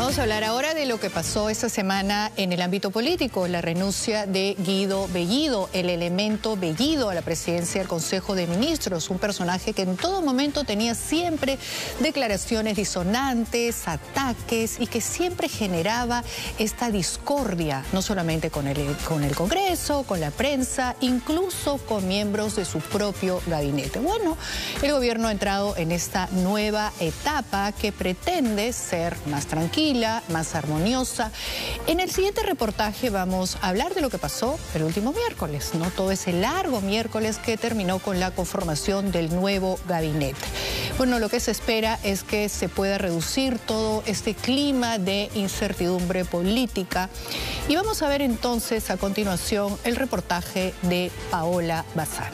Vamos a hablar ahora de lo que pasó esta semana en el ámbito político, la renuncia de Guido Bellido, el elemento Bellido a la presidencia del Consejo de Ministros, un personaje que en todo momento tenía siempre declaraciones disonantes, ataques y que siempre generaba esta discordia, no solamente con el Congreso, con la prensa, incluso con miembros de su propio gabinete. Bueno, el gobierno ha entrado en esta nueva etapa que pretende ser más tranquila, más armoniosa. En el siguiente reportaje vamos a hablar de lo que pasó el último miércoles, ¿no? Todo ese largo miércoles que terminó con la conformación del nuevo gabinete. Bueno, lo que se espera es que se pueda reducir todo este clima de incertidumbre política. Y vamos a ver entonces a continuación el reportaje de Paola Bazán.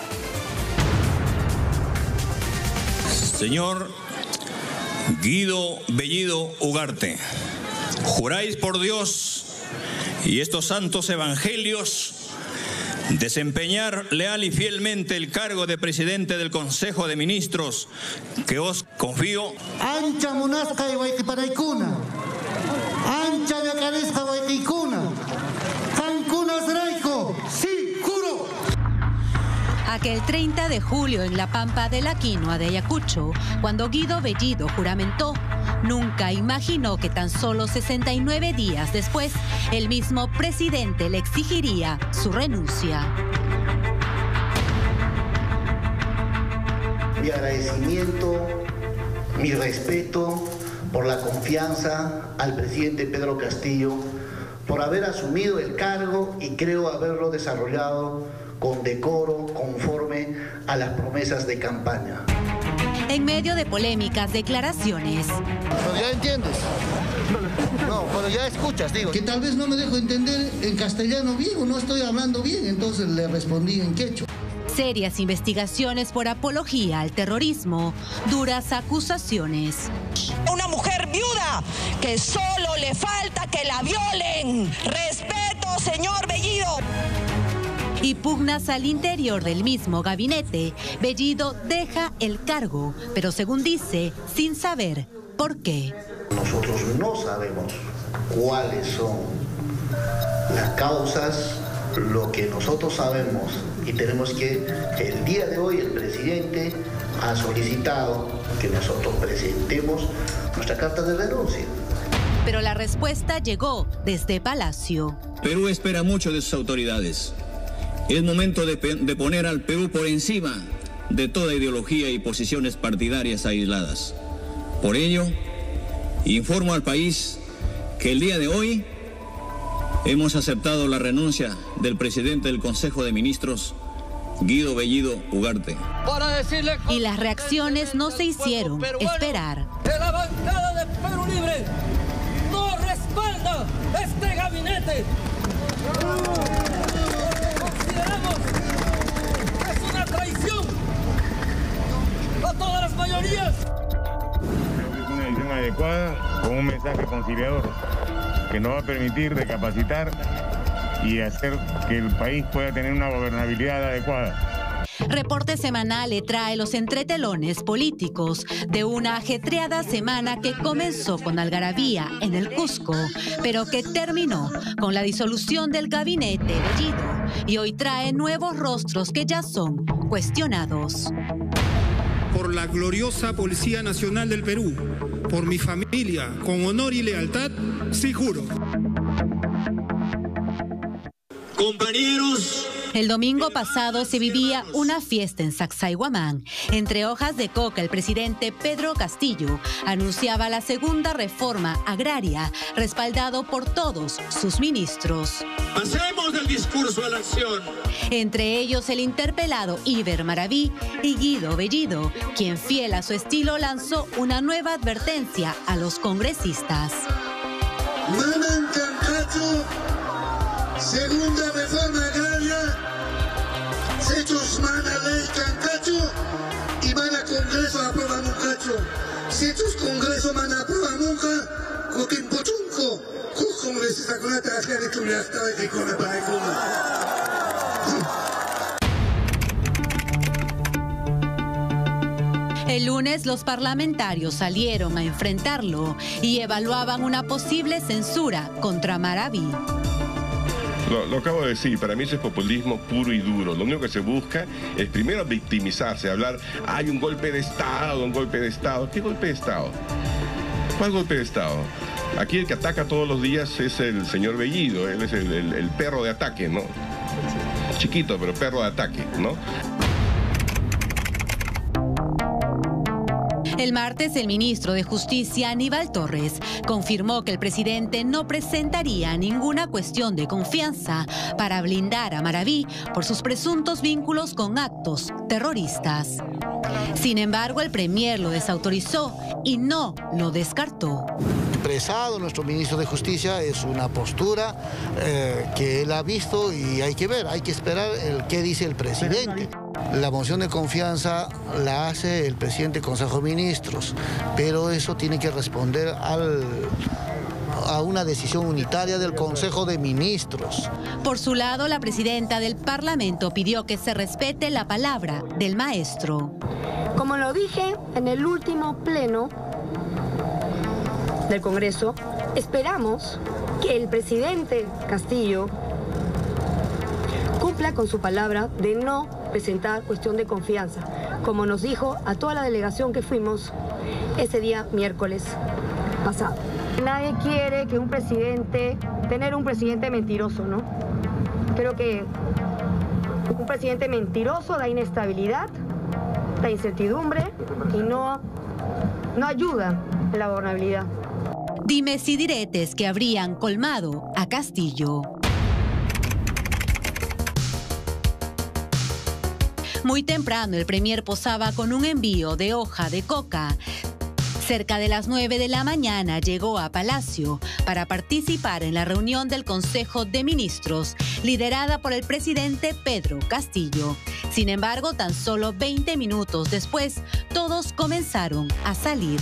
Señor Guido Bellido Ugarte, juráis por Dios y estos santos evangelios desempeñar leal y fielmente el cargo de presidente del Consejo de Ministros que os confío. Ancha monasca y guayquiparaicuna, ancha de caresca guayquicuna, cancunas raico, sí, juro. Aquel 30 de julio en la Pampa de la Quinoa de Ayacucho, cuando Guido Bellido juramentó, nunca imaginó que tan solo 69 días después, el mismo presidente le exigiría su renuncia. Mi agradecimiento, mi respeto por la confianza al presidente Pedro Castillo, por haber asumido el cargo y creo haberlo desarrollado con decoro, conforme a las promesas de campaña. En medio de polémicas declaraciones. Pero ya entiendes. No, pero ya escuchas, digo. Que tal vez no me dejo entender en castellano bien o no estoy hablando bien, entonces le respondí en quechua. Serias investigaciones por apología al terrorismo, duras acusaciones. Una mujer viuda que solo le falta que la violen. Respeto, señor Bellido. Y pugnas al interior del mismo gabinete, Bellido deja el cargo, pero según dice, sin saber por qué. Nosotros no sabemos cuáles son las causas. Lo que nosotros sabemos y tenemos que el día de hoy el presidente ha solicitado que nosotros presentemos nuestra carta de renuncia. Pero la respuesta llegó desde Palacio. Perú espera mucho de sus autoridades. Es momento de poner al Perú por encima de toda ideología y posiciones partidarias aisladas. Por ello, informo al país que el día de hoy hemos aceptado la renuncia del presidente del Consejo de Ministros, Guido Bellido Ugarte. Y las reacciones no se hicieron esperar. Que la bancada de Perú Libre no respalda este gabinete. Consideramos que es una traición a todas las mayorías. Es una decisión adecuada con un mensaje conciliador que nos va a permitir recapacitar y hacer que el país pueda tener una gobernabilidad adecuada. Reporte Semanal le trae los entretelones políticos de una ajetreada semana que comenzó con algarabía en el Cusco, pero que terminó con la disolución del gabinete Bellido y hoy trae nuevos rostros que ya son cuestionados. Por la gloriosa Policía Nacional del Perú, por mi familia, con honor y lealtad, sí juro. Compañeros, el domingo pasado se vivía una fiesta en Sacsayhuamán. Entre hojas de coca, el presidente Pedro Castillo anunciaba la segunda reforma agraria, respaldado por todos sus ministros. Pasemos del discurso a la acción. Entre ellos el interpelado Iber Maraví y Guido Bellido, quien fiel a su estilo lanzó una nueva advertencia a los congresistas. Maman Cancacho, segunda reforma agraria, hechos mana ley Cancacho y mana Congreso aprueba nunca. Si hechos Congreso mana aprueba nunca, Coquimbo Chunco, congresista con la tragedia de Culiacta de Kikona para El lunes los parlamentarios salieron a enfrentarlo y evaluaban una posible censura contra Maraví. Lo acabo de decir, para mí eso es populismo puro y duro. Lo único que se busca es primero victimizarse, hablar, hay un golpe de Estado, un golpe de Estado. ¿Qué golpe de Estado? ¿Cuál golpe de Estado? Aquí el que ataca todos los días es el señor Bellido, él es el perro de ataque, ¿no? Chiquito, pero perro de ataque, ¿no? El martes, el ministro de Justicia, Aníbal Torres, confirmó que el presidente no presentaría ninguna cuestión de confianza para blindar a Maraví por sus presuntos vínculos con actos terroristas. Sin embargo, el premier lo desautorizó y no lo descartó. Expresado nuestro ministro de Justicia es una postura que él ha visto y hay que ver, hay que esperar qué dice el presidente. La moción de confianza la hace el presidente del Consejo de Ministros, pero eso tiene que responder a una decisión unitaria del Consejo de Ministros. Por su lado, la presidenta del Parlamento pidió que se respete la palabra del maestro. Como lo dije en el último pleno del Congreso, esperamos que el presidente Castillo cumpla con su palabra de no presentar cuestión de confianza, como nos dijo a toda la delegación que fuimos ese día miércoles pasado. Nadie quiere que tener un presidente mentiroso, ¿no? Creo que un presidente mentiroso da inestabilidad, da incertidumbre y no ayuda en la gobernabilidad. Dimes y diretes que habrían colmado a Castillo. Muy temprano el premier posaba con un envío de hoja de coca. Cerca de las 9 de la mañana llegó a Palacio para participar en la reunión del Consejo de Ministros, liderada por el presidente Pedro Castillo. Sin embargo, tan solo 20 minutos después, todos comenzaron a salir.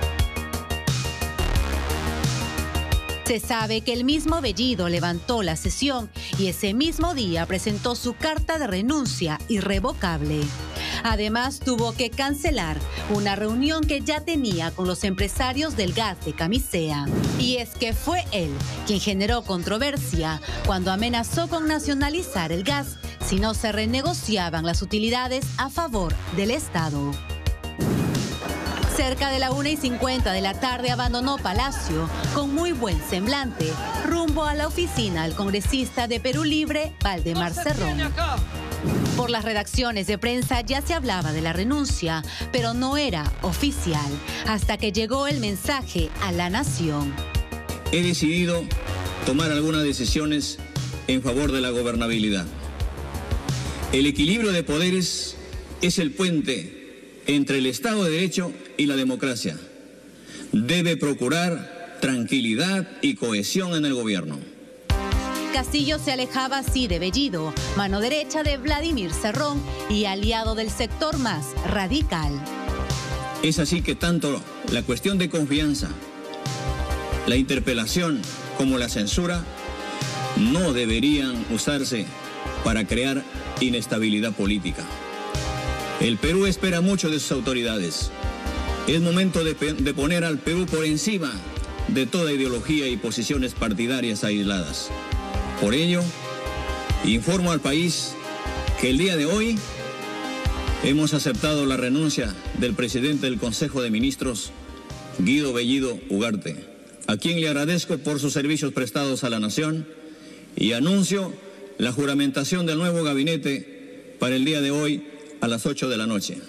Se sabe que el mismo Bellido levantó la sesión y ese mismo día presentó su carta de renuncia irrevocable. Además, tuvo que cancelar una reunión que ya tenía con los empresarios del gas de Camisea. Y es que fue él quien generó controversia cuando amenazó con nacionalizar el gas si no se renegociaban las utilidades a favor del Estado. Cerca de la 1:50 de la tarde abandonó Palacio con muy buen semblante, rumbo a la oficina del congresista de Perú Libre, Valdemar Cerrón. Por las redacciones de prensa ya se hablaba de la renuncia, pero no era oficial, hasta que llegó el mensaje a la nación. He decidido tomar algunas decisiones en favor de la gobernabilidad. El equilibrio de poderes es el puente entre el Estado de Derecho y la democracia. Debe procurar tranquilidad y cohesión en el gobierno. Castillo se alejaba así de Bellido, mano derecha de Vladimir Cerrón y aliado del sector más radical. Es así que tanto la cuestión de confianza, la interpelación como la censura no deberían usarse para crear inestabilidad política. El Perú espera mucho de sus autoridades. Es momento de poner al Perú por encima de toda ideología y posiciones partidarias aisladas. Por ello, informo al país que el día de hoy hemos aceptado la renuncia del presidente del Consejo de Ministros, Guido Bellido Ugarte, a quien le agradezco por sus servicios prestados a la nación y anuncio la juramentación del nuevo gabinete para el día de hoy a las 8 de la noche.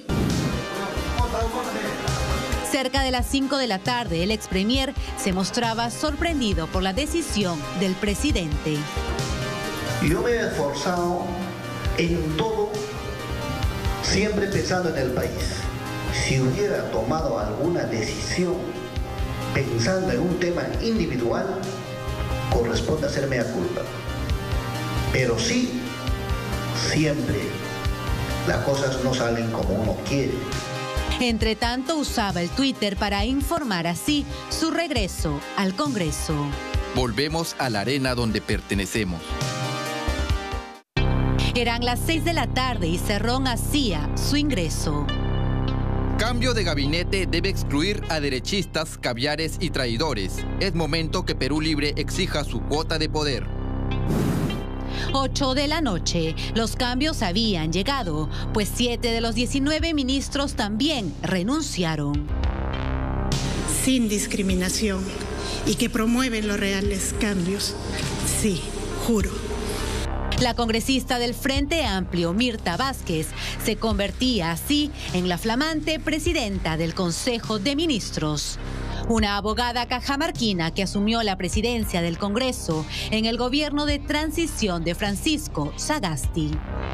Cerca de las 5 de la tarde, el expremier se mostraba sorprendido por la decisión del presidente. Yo me he esforzado en todo, siempre pensando en el país. Si hubiera tomado alguna decisión pensando en un tema individual, corresponde hacerme a culpa. Pero sí, siempre las cosas no salen como uno quiere. Entre tanto, usaba el Twitter para informar así su regreso al Congreso. Volvemos a la arena donde pertenecemos. Eran las 6 de la tarde y Cerrón hacía su ingreso. Cambio de gabinete debe excluir a derechistas, caviares y traidores. Es momento que Perú Libre exija su cuota de poder. 8 de la noche. Los cambios habían llegado, pues 7 de los 19 ministros también renunciaron. Sin discriminación y que promueven los reales cambios. Sí, juro. La congresista del Frente Amplio, Mirta Vázquez, se convertía así en la flamante presidenta del Consejo de Ministros. Una abogada cajamarquina que asumió la presidencia del Congreso en el gobierno de transición de Francisco Sagasti.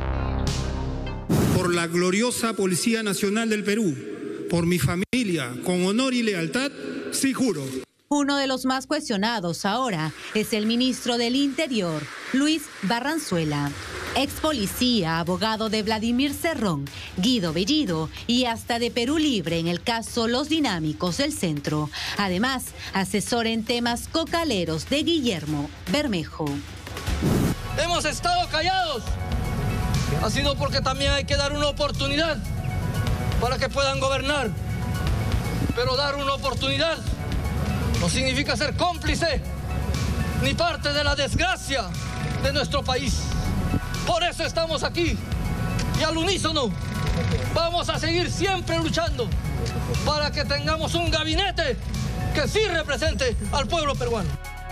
Por la gloriosa Policía Nacional del Perú, por mi familia, con honor y lealtad, sí juro. Uno de los más cuestionados ahora es el ministro del Interior, Luis Barranzuela. Ex policía, abogado de Vladimir Cerrón, Guido Bellido y hasta de Perú Libre en el caso Los Dinámicos del Centro. Además, asesor en temas cocaleros de Guillermo Bermejo. Hemos estado callados. Ha sido porque también hay que dar una oportunidad para que puedan gobernar. Pero dar una oportunidad no significa ser cómplice ni parte de la desgracia de nuestro país. Por eso estamos aquí y al unísono vamos a seguir siempre luchando para que tengamos un gabinete que sí represente al pueblo peruano.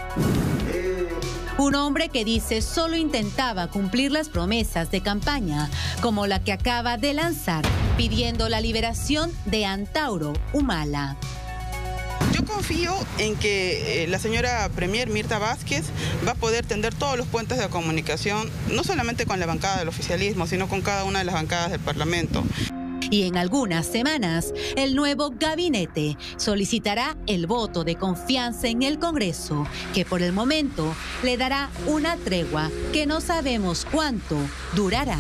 Un hombre que dice solo intentaba cumplir las promesas de campaña, como la que acaba de lanzar, pidiendo la liberación de Antauro Humala. Yo confío en que la señora Premier Mirta Vázquez va a poder tender todos los puentes de comunicación, no solamente con la bancada del oficialismo, sino con cada una de las bancadas del Parlamento. Y en algunas semanas, el nuevo gabinete solicitará el voto de confianza en el Congreso, que por el momento le dará una tregua que no sabemos cuánto durará.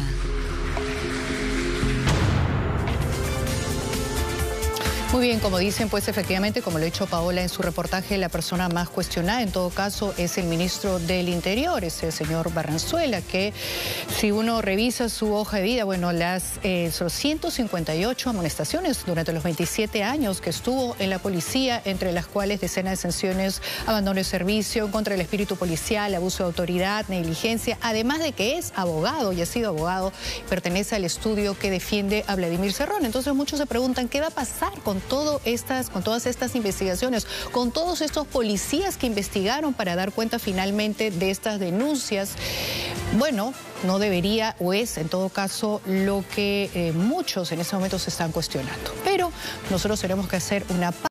Muy bien, como dicen, pues efectivamente, como lo ha dicho Paola en su reportaje, la persona más cuestionada en todo caso es el ministro del Interior, ese señor Barranzuela, que si uno revisa su hoja de vida, bueno, son 158 amonestaciones durante los 27 años que estuvo en la policía, entre las cuales decenas de sanciones, abandono de servicio, contra el espíritu policial, abuso de autoridad, negligencia, además de que es abogado y ha sido abogado, pertenece al estudio que defiende a Vladimir Cerrón. Entonces muchos se preguntan, ¿qué va a pasar con todas estas investigaciones, con todos estos policías que investigaron para dar cuenta finalmente de estas denuncias? Bueno, no debería, o es en todo caso lo que muchos en este momento se están cuestionando. Pero nosotros tenemos que hacer una pausa.